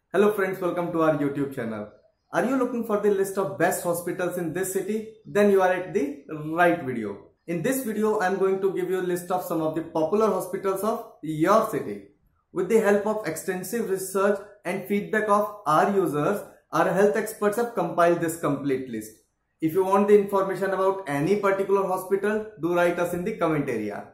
Hello friends, welcome to our YouTube channel. Are you looking for the list of best hospitals in this city? Then you are at the right video. In this video, I am going to give you a list of some of the popular hospitals of your city. With the help of extensive research and feedback of our users, our health experts have compiled this complete list. If you want the information about any particular hospital, do write us in the comment area.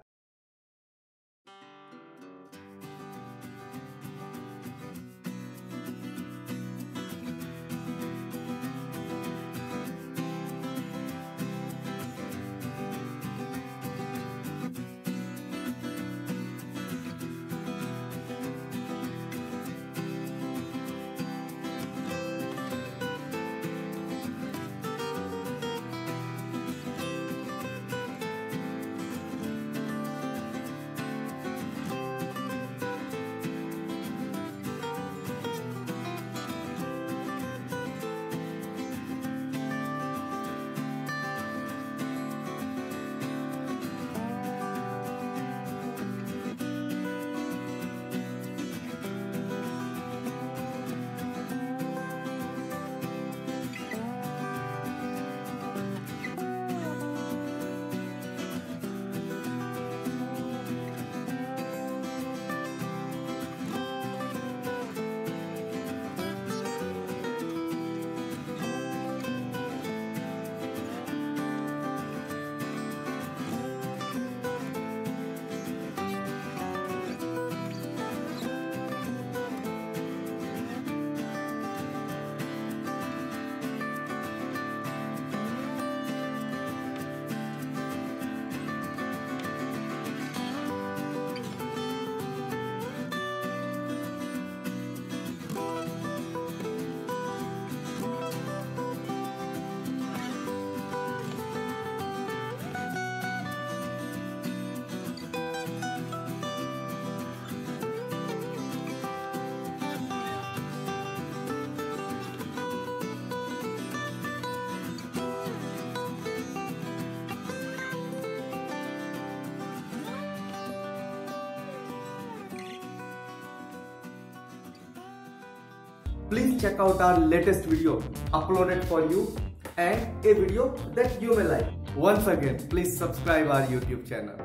Please check out our latest video uploaded for you and a video that you may like. Once again, please subscribe our YouTube channel.